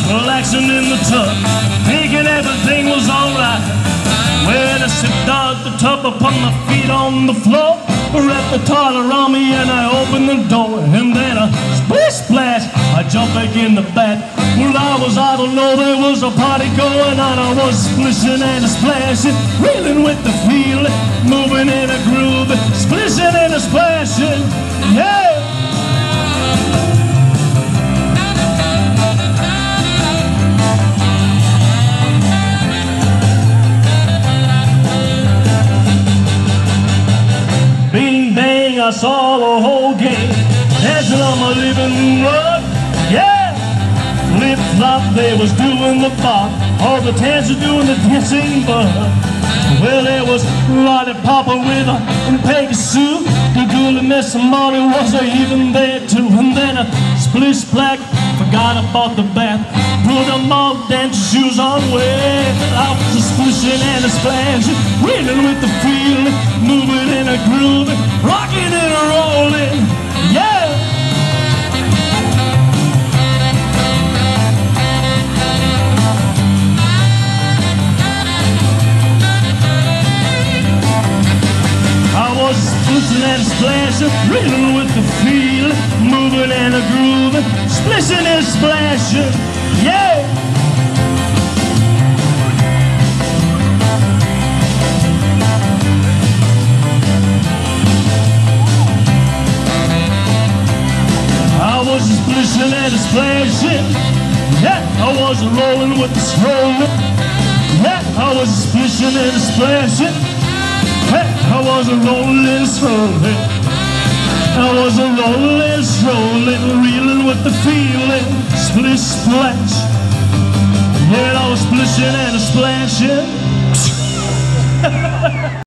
relaxing in the tub, thinking everything was alright. When I sipped out the tub, I put my feet on the floor, wrapped the towel around me and I opened the door. And then a splish splash, I jumped back in the bath. Well, I don't know, there was a party going on. I was splishing and splashing, reeling with the feeling, moving in a groove, splishing and splashing, yeah. I saw the whole game dancing on my living rug, yeah. Flip-flop, they was doing the bop, all the dancers doing the dancing bug. Well, there was Lollipop with a Peggy Sue, the girl and Miss Molly was even there too. And then a splish splash, forgot about the bath, put them all dancing shoes on, way out to splishing and splashing, reeling with the feeling, moving in a groove, rocking and rolling, yeah. I was splishing and splashing, reeling with the feeling, moving and a groove, splishing and splashing, yeah. Splishing and splashing, yeah, I was rolling with the strolling, yeah, I was splishing and splashing, yeah, I was rolling and strolling, I was rolling and strolling, reeling with the feeling, splish splash, yeah, I was splishing and splashing.